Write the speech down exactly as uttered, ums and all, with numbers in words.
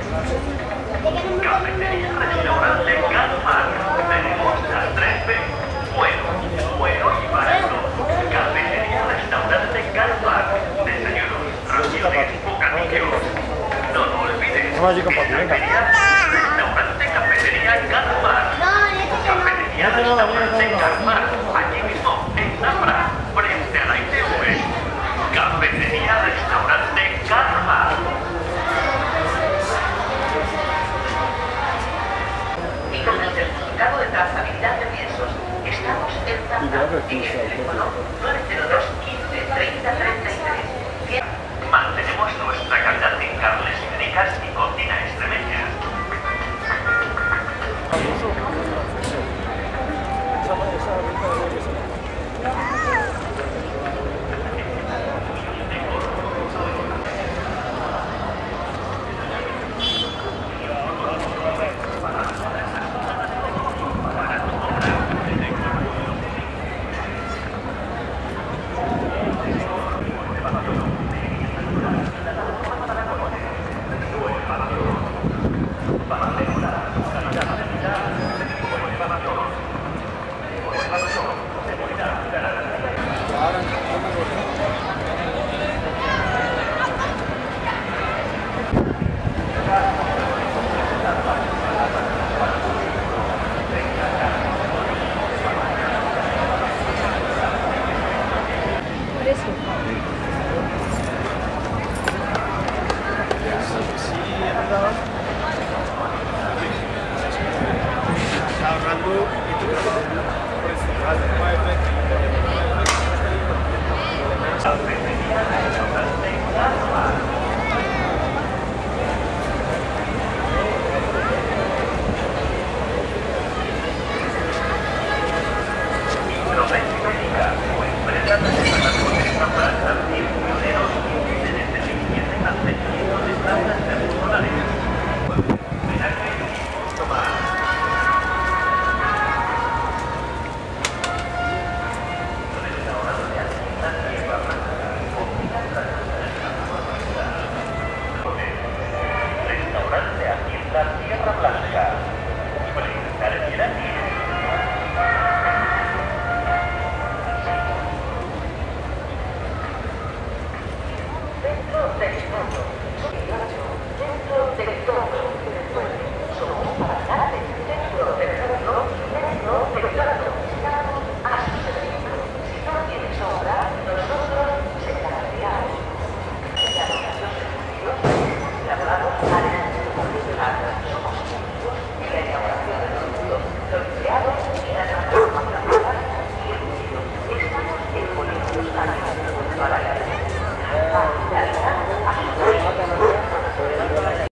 Cafetería Restaurante Calmar. Tenemos las tres B. Bueno, bueno y barato. Cafetería Restaurante Calmar. Desayunos, raciones, bocadillos. No lo olvides. Cafetería Restaurante Cafetería Calmar. Cafetería Restaurante Calmar. Allí mismo, en Zafra, frente a la I T V. Cafetería Restaurante Calmar. Y con el certificado de trazabilidad de piensos, estamos en Zafra. Y el teléfono nueve cero dos, quince, treinta, treinta y tres. Mantenemos nuestra calidad en carnes ibéricas y cocina extremeña. Está ahorrando